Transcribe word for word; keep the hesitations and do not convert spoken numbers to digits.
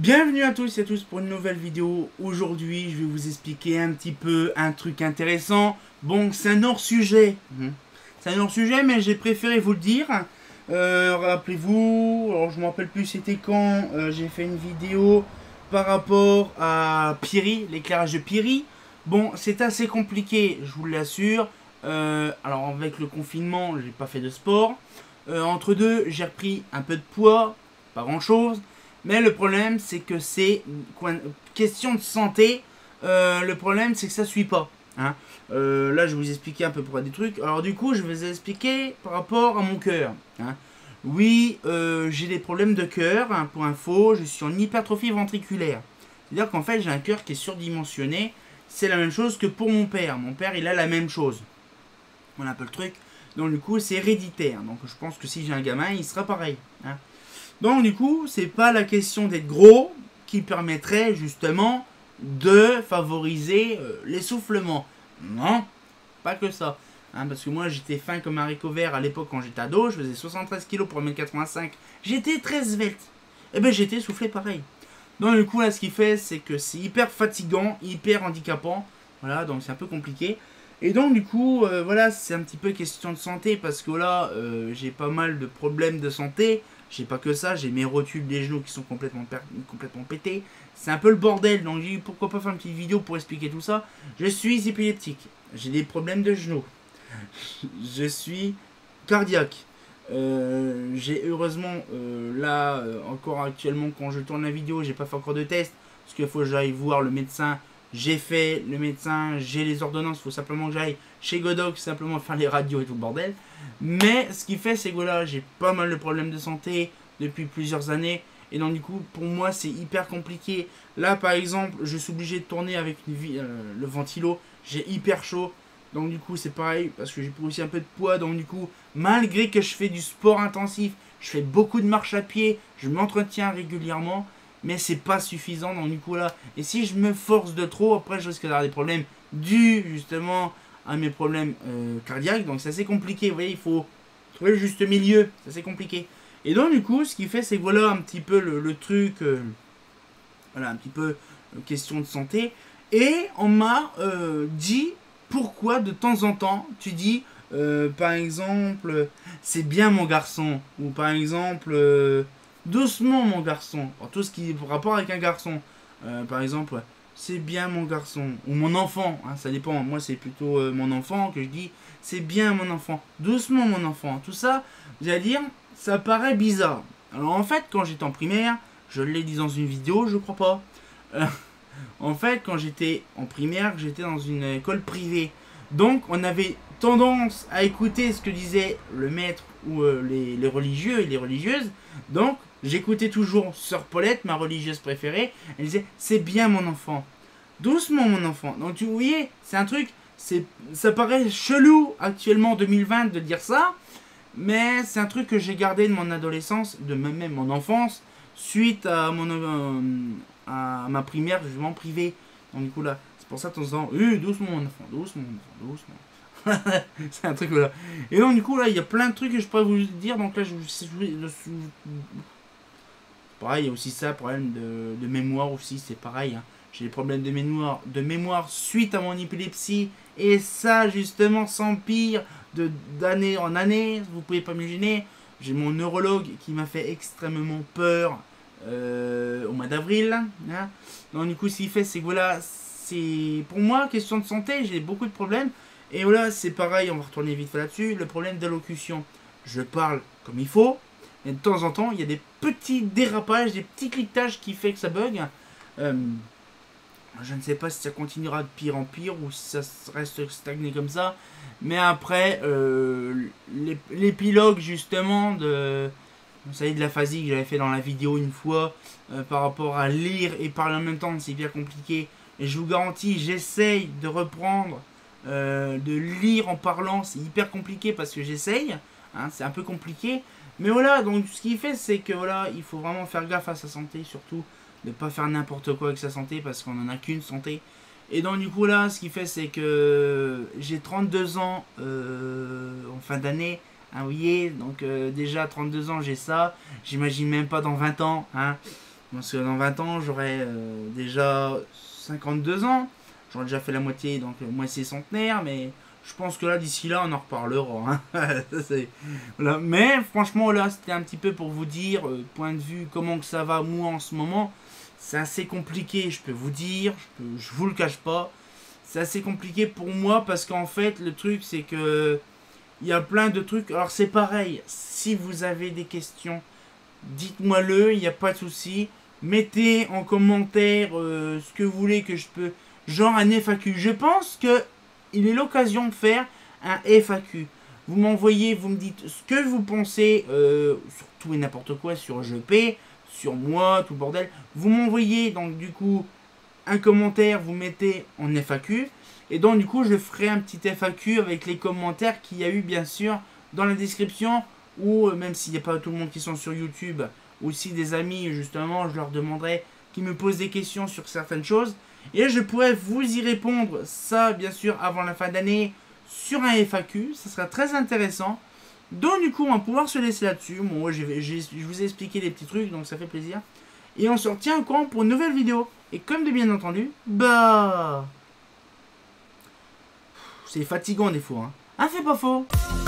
Bienvenue à tous et à tous pour une nouvelle vidéo. Aujourd'hui, je vais vous expliquer un petit peu un truc intéressant. Bon, c'est un hors-sujet. C'est un hors-sujet, mais j'ai préféré vous le dire. Euh, Rappelez-vous, alors je me rappelle plus c'était quand, euh, j'ai fait une vidéo par rapport à Piri, l'éclairage de Piri. Bon, c'est assez compliqué, je vous l'assure. Euh, alors avec le confinement, j'ai pas fait de sport. Euh, entre deux, j'ai repris un peu de poids, pas grand-chose. Mais le problème, c'est que c'est question de santé. Euh, le problème, c'est que ça ne suit pas. Hein. Euh, là, je vais vous expliquer un peu pour des trucs. Alors, du coup, je vais vous expliquer par rapport à mon cœur. Hein. Oui, euh, j'ai des problèmes de cœur. Hein, pour info, je suis en hypertrophie ventriculaire. C'est-à-dire qu'en fait, j'ai un cœur qui est surdimensionné. C'est la même chose que pour mon père. Mon père, il a la même chose. Voilà un peu le truc. Donc, du coup, c'est héréditaire. Donc, je pense que si j'ai un gamin, il sera pareil. Hein. Donc du coup, c'est pas la question d'être gros qui permettrait justement de favoriser euh, l'essoufflement. Non, pas que ça. Hein, parce que moi j'étais fin comme un haricot vert à l'époque quand j'étais ado, je faisais soixante-treize kilos pour un mètre quatre-vingt-cinq. J'étais très svelte. Et ben j'étais essoufflé pareil. Donc du coup là ce qu'il fait c'est que c'est hyper fatigant, hyper handicapant. Voilà, donc c'est un peu compliqué. Et donc du coup, euh, voilà, c'est un petit peu question de santé parce que là, euh, j'ai pas mal de problèmes de santé. J'ai pas que ça, j'ai mes rotules des genoux qui sont complètement, complètement pétés. C'est un peu le bordel, donc j'ai dit pourquoi pas faire une petite vidéo pour expliquer tout ça. Je suis épileptique, j'ai des problèmes de genoux, je suis cardiaque. Euh, j'ai heureusement, euh, là, euh, encore actuellement, quand je tourne la vidéo, j'ai pas fait encore de test, parce qu'il faut que j'aille voir le médecin. J'ai fait le médecin, j'ai les ordonnances, il faut simplement que j'aille chez Godox, simplement faire les radios et tout le bordel. Mais ce qui fait, c'est que là, j'ai pas mal de problèmes de santé depuis plusieurs années. Et donc du coup, pour moi, c'est hyper compliqué. Là, par exemple, je suis obligé de tourner avec une vie, euh, le ventilo. J'ai hyper chaud. Donc du coup, c'est pareil, parce que j'ai pris aussi un peu de poids. Donc du coup, malgré que je fais du sport intensif, je fais beaucoup de marche à pied, je m'entretiens régulièrement. Mais c'est pas suffisant, donc du coup là, et si je me force de trop, après je risque d'avoir des problèmes dus justement à mes problèmes euh, cardiaques, donc c'est assez compliqué, vous voyez, il faut trouver le juste milieu, c'est assez compliqué. Et donc du coup, ce qui fait, c'est que voilà un petit peu le, le truc, euh, voilà un petit peu euh, question de santé, et on m'a euh, dit pourquoi de temps en temps, tu dis, euh, par exemple, c'est bien mon garçon, ou par exemple... Euh, doucement mon garçon, pour tout ce qui est rapport avec un garçon, euh, par exemple, c'est bien mon garçon, ou mon enfant, hein, ça dépend, moi c'est plutôt euh, mon enfant que je dis, c'est bien mon enfant, doucement mon enfant, tout ça, vous allez dire, ça paraît bizarre. Alors en fait, quand j'étais en primaire, je l'ai dit dans une vidéo, je crois pas, euh, en fait, quand j'étais en primaire, j'étais dans une école privée, donc on avait tendance à écouter ce que disait le maître ou euh, les, les religieux et les religieuses, donc j'écoutais toujours Sœur Paulette, ma religieuse préférée. Elle disait, c'est bien mon enfant. Doucement mon enfant. Donc tu voyez, c'est un truc, c'est, ça paraît chelou actuellement en deux mille vingt de dire ça. Mais c'est un truc que j'ai gardé de mon adolescence, de même mon enfance, suite à, mon, euh, à ma primaire, justement privée. Donc du coup là, c'est pour ça de temps en temps, euh, doucement mon enfant, doucement mon enfant, doucement. C'est un truc là. Et donc du coup là, il y a plein de trucs que je pourrais vous dire. Donc là, je, je, je, je pareil, il y a aussi ça, problème de, de mémoire aussi, c'est pareil. Hein. J'ai des problèmes de mémoire, de mémoire suite à mon épilepsie. Et ça, justement, s'empire de d'année en année. Vous pouvez pas imaginer. J'ai mon neurologue qui m'a fait extrêmement peur euh, au mois d'avril. Hein. Donc du coup, ce qu'il fait, c'est que voilà, c'est pour moi, question de santé, j'ai beaucoup de problèmes. Et voilà, c'est pareil, on va retourner vite fait là-dessus. Le problème d'allocution. Je parle comme il faut. Et de temps en temps, il y a des petits dérapages, des petits cliquetages qui fait que ça bug. Euh, je ne sais pas si ça continuera de pire en pire ou si ça reste stagné comme ça. Mais après, euh, l'épilogue justement de, vous savez, de l'aphasie que j'avais fait dans la vidéo une fois, euh, par rapport à lire et parler en même temps, c'est bien compliqué. Et je vous garantis, j'essaye de reprendre, euh, de lire en parlant, c'est hyper compliqué parce que j'essaye. Hein, c'est un peu compliqué. Mais voilà, donc ce qu'il fait, c'est que voilà, il faut vraiment faire gaffe à sa santé, surtout de ne pas faire n'importe quoi avec sa santé parce qu'on n'en a qu'une santé. Et donc du coup là, ce qu'il fait, c'est que j'ai trente-deux ans euh, en fin d'année, hein, vous voyez, donc euh, déjà trente-deux ans, j'ai ça, j'imagine même pas dans vingt ans, hein. Parce que dans vingt ans, j'aurai euh, déjà cinquante-deux ans. J'aurais déjà fait la moitié, donc euh, moitié centenaire, mais je pense que là, d'ici là, on en reparlera. Hein. Voilà. Mais franchement, là, c'était un petit peu pour vous dire, euh, point de vue, comment que ça va, moi, en ce moment. C'est assez compliqué, je peux vous dire, je, peux, je vous le cache pas. C'est assez compliqué pour moi parce qu'en fait, le truc, c'est que il y a plein de trucs. Alors, c'est pareil, si vous avez des questions, dites-moi-le, il n'y a pas de souci. Mettez en commentaire euh, ce que vous voulez que je peux... Genre un F A Q. Je pense que il est l'occasion de faire un F A Q. Vous m'envoyez, vous me dites ce que vous pensez euh, sur tout et n'importe quoi, sur G P, sur moi, tout le bordel. Vous m'envoyez donc du coup un commentaire, vous mettez en F A Q. Et donc du coup je ferai un petit F A Q avec les commentaires qu'il y a eu bien sûr dans la description. Ou euh, même s'il n'y a pas tout le monde qui sont sur YouTube, ou si des amis justement, je leur demanderai qu'ils me posent des questions sur certaines choses. Et je pourrais vous y répondre, ça bien sûr avant la fin d'année, sur un F A Q, ça sera très intéressant. Donc du coup on va pouvoir se laisser là-dessus. Bon, moi, j'ai, j'ai, je vous ai expliqué les petits trucs, donc ça fait plaisir. Et on se retient au courant pour une nouvelle vidéo. Et comme de bien entendu, bah... c'est fatigant des fois. Hein, ah, c'est pas faux.